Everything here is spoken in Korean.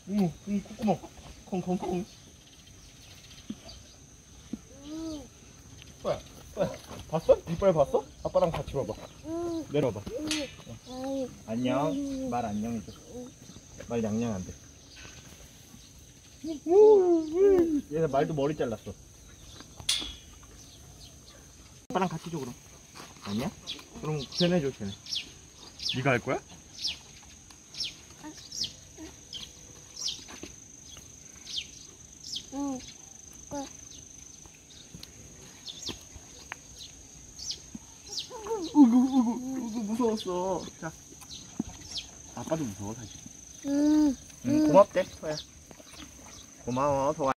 콧구멍. 콩콩콩. 뭐야? 봤어? 이빨 봤어? 아빠랑 같이 봐봐. 내려봐. 안녕. 말 안녕 해줘. 말 냥냥 안 돼. 얘는 말도 머리 잘랐어. 아빠랑 같이 줘 그럼. 아니야? 그럼 쟤네 줘 쟤네. 네가 할 거야? 으구 무서웠어. 자, 아빠도 무서워 사실. 고맙대 소야. 고마워 소아.